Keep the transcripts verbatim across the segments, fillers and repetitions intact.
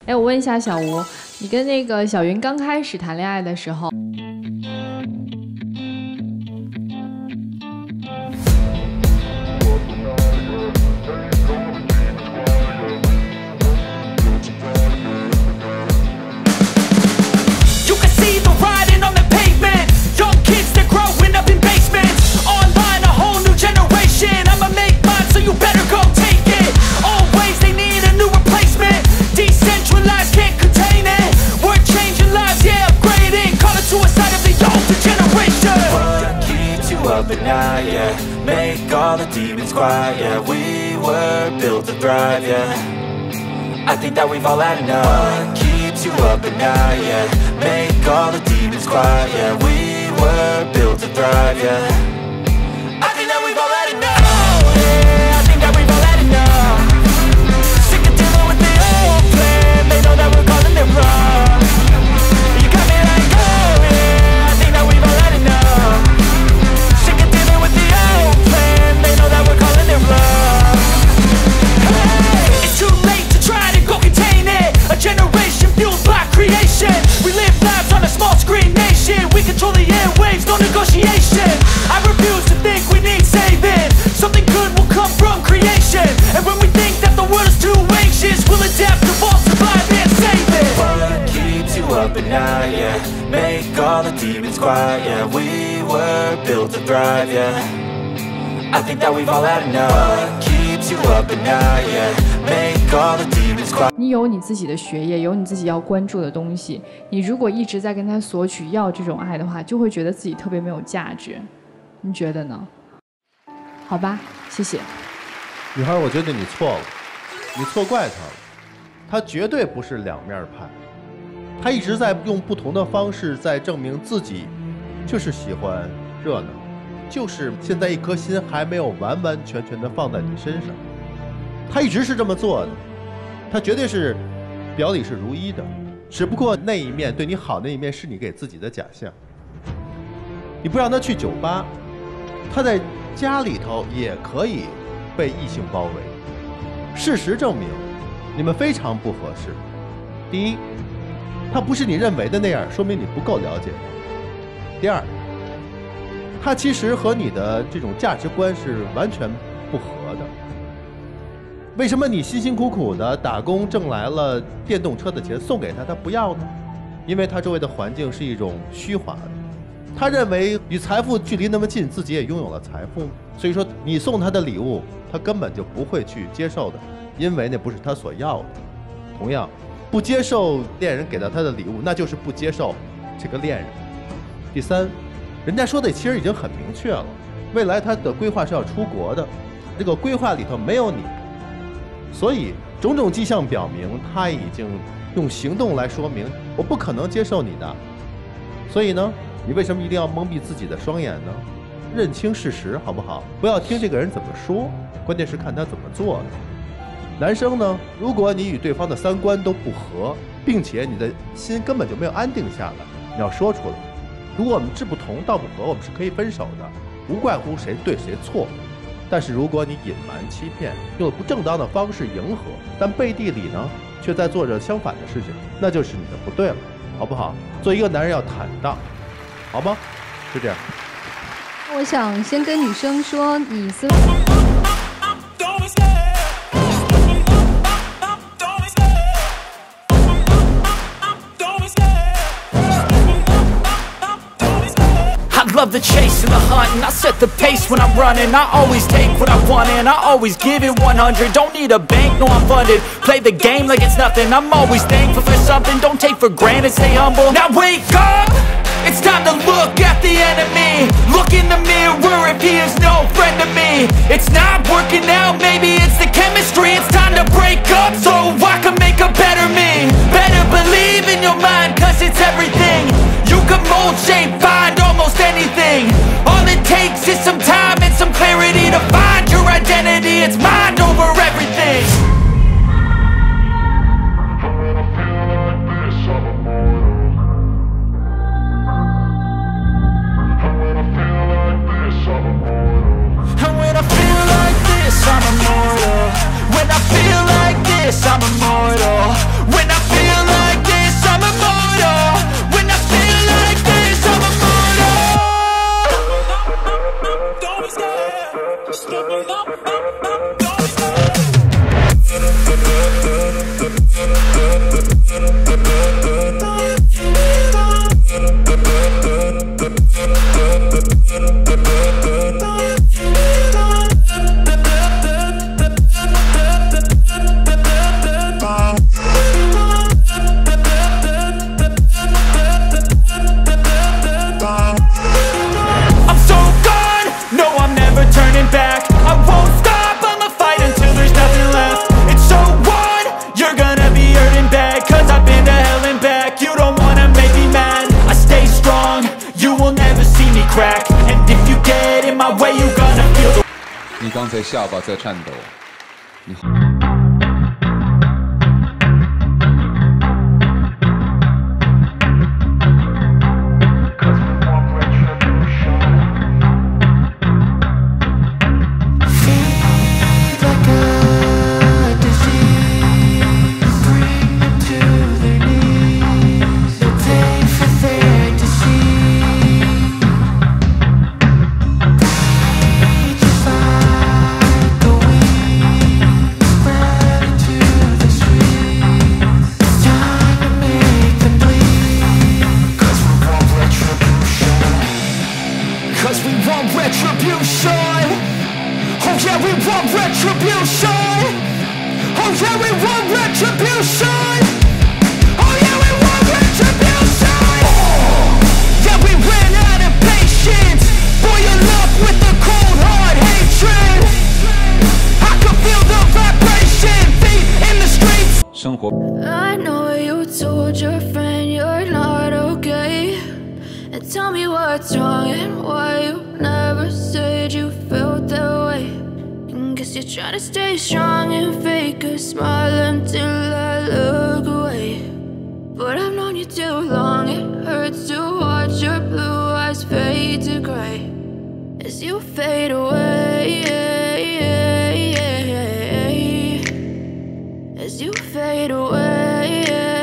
哎，我问一下小吴，你跟那个小云刚开始谈恋爱的时候， But now, yeah, make all the demons quiet. Yeah, we were built to thrive. Yeah, I think that we've all had enough. What keeps you up at night? Yeah, make all the demons quiet. Yeah, we were built to thrive. Yeah, I think that we've all had enough. Oh, yeah, I think that we've all had enough. Sick of dealing with the old plan. They know that we're calling it wrong. You got me like, oh yeah, I think that we've all had enough. They know that we're calling it love. Hey, it's too late to try to go contain it. A generation fueled by creation. We live lives on a small screen nation. We control the airwaves, no negotiation. I refuse to think we need saving. Something good will come from creation. And when we think that the world is too anxious, we'll adapt, evolve, survive and save it. What keeps you up at night? Yeah, make all the demons quiet. Yeah, we were built to thrive. Yeah, I think that we've all had enough. What keeps you up at night? Yeah, make all the demons quiet. 你有你自己的学业，有你自己要关注的东西。你如果一直在跟他索取要这种爱的话，就会觉得自己特别没有价值。你觉得呢？好吧，谢谢。 女孩，我觉得你错了，你错怪他了。他绝对不是两面派，他一直在用不同的方式在证明自己就是喜欢热闹。就是现在一颗心还没有完完全全的放在你身上，他一直是这么做的，他绝对是表里是如一的，只不过那一面对你好那一面是你给自己的假象。你不让他去酒吧，他在家里头也可以被异性包围。事实证明，你们非常不合适。第一，他不是你认为的那样，说明你不够了解他。第二，他其实和你的这种价值观是完全不合的。为什么你辛辛苦苦的打工挣来了电动车的钱送给他，他不要呢？因为他周围的环境是一种虚华的，他认为与财富距离那么近，自己也拥有了财富，所以说你送他的礼物，他根本就不会去接受的，因为那不是他所要的。同样，不接受恋人给到他的礼物，那就是不接受这个恋人。第三，人家说的其实已经很明确了，未来他的规划是要出国的，这个规划里头没有你，所以种种迹象表明他已经用行动来说明我不可能接受你的。所以呢，你为什么一定要蒙蔽自己的双眼呢？认清事实好不好？不要听这个人怎么说，关键是看他怎么做的。男生呢，如果你与对方的三观都不合，并且你的心根本就没有安定下来，你要说出来。如果我们志不同道不合，我们是可以分手的，无怪乎谁对谁错。但是如果你隐瞒欺骗，用不正当的方式迎合，但背地里呢却在做着相反的事情，那就是你的不对了，好不好？做一个男人要坦荡，好吗？就这样。 我想先跟女生说，你似乎 love the chase and the hunt, and I set the pace when I'm running. I always take what I want and I always give it one hundred. Don't need a bank, no I'm funded. Play the game like it's nothing. I'm always thankful for something. Don't take for granted, stay humble. Now wake up, it's time to look at the enemy. Look in the mirror if he is no friend to me. It's not working out, maybe it's the chemistry. It's time to break up so I can make a better me. Better believe in your mind, cause it's everything. You can mold, shape, find almost anything. All it takes is some time and some clarity to find your identity. It's mind over everything. And when I feel like this, I'm immortal. When I feel like this, I'm immortal. 你刚才下巴在颤抖。你。生活。 I know you told your friend you're not okay, and tell me what's wrong and why you never said you felt that way. And guess you're trying to stay strong and fake a smile until I look away. But I've known you too long, it hurts to watch your blue eyes fade to gray as you fade away. As you fade away.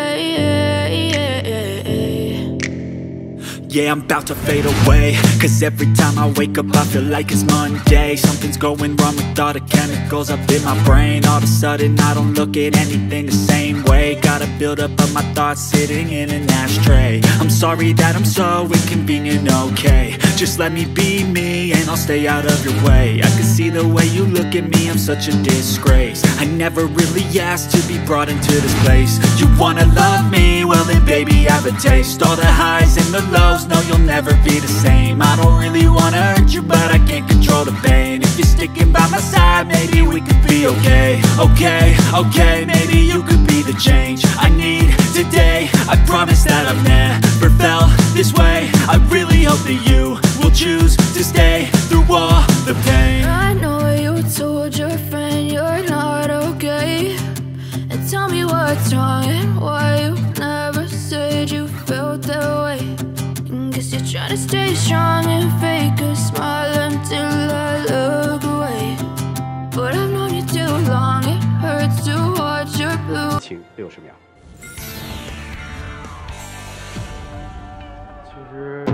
Yeah, I'm about to fade away, cause every time I wake up I feel like it's Monday. Something's going wrong with all the chemicals up in my brain. All of a sudden I don't look at anything the same way. Gotta build up of my thoughts sitting in an ashtray. I'm sorry that I'm so inconvenient, okay. Just let me be me and I'll stay out of your way. I can see the way you look at me, I'm such a disgrace. I never really asked to be brought into this place. You wanna love me? Well then baby have a taste. All the highs and the lows, no you'll never be the same. I don't really wanna hurt you but I can't control the pain. If you're sticking by my side maybe we could be okay. Okay, okay, maybe you could be the change I need today. I promise that I've never felt this way. I really hope that you will choose to stay through all the pain. I know you told your friend you're not okay, and tell me what's wrong and why you never said you felt that way. And guess you're trying to stay strong and fake a smile until I look away. But I've known you too long, it hurts to watch your blue. 请六十秒。其实。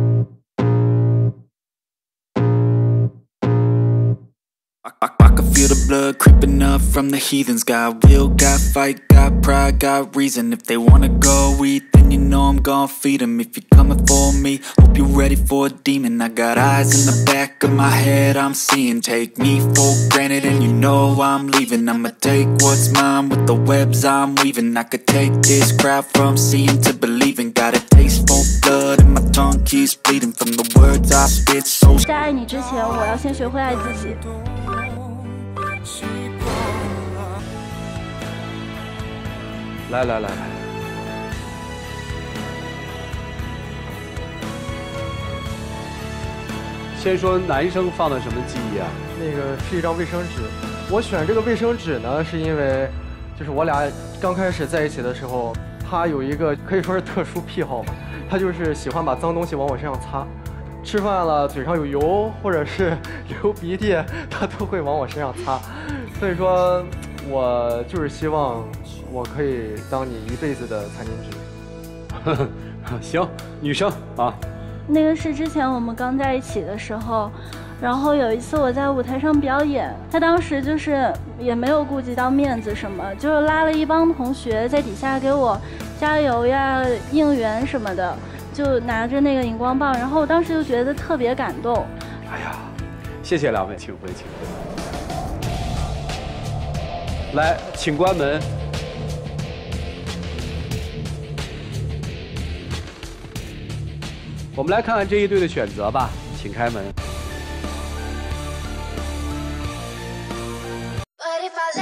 I, I can feel the blood creeping up from the heathens. Got will, got fight, got pride, got reason. If they wanna go eat, then you know I'm gon' feed them. If you're coming for me, hope you're ready for a demon. I got eyes in the back of my head, I'm seeing. Take me for granted and you know I'm leaving. I'ma take what's mine with the webs I'm weaving. I could take this crowd from seeing to believing. Got a taste for blood and my tongue keeps bleeding from the words I spit. So 在爱你之前，我要先学会爱自己。 来来来来，先说男生放的什么记忆啊？ 那个是一张卫生纸。我选这个卫生纸呢，是因为就是我俩刚开始在一起的时候，他有一个可以说是特殊癖好吧，他就是喜欢把脏东西往我身上擦。吃饭了嘴上有油或者是流鼻涕，他都会往我身上擦。所以说，我就是希望。 我可以当你一辈子的餐巾纸。 行，女生啊。 那个是之前我们刚在一起的时候，然后有一次我在舞台上表演，他当时就是也没有顾及到面子什么，就是拉了一帮同学在底下给我加油呀、应援什么的，就拿着那个荧光棒，然后我当时就觉得特别感动。 哎呀，谢谢两位，请回，请回。来，请关门。 我们来看看这一对的选择吧，请开门。 But if I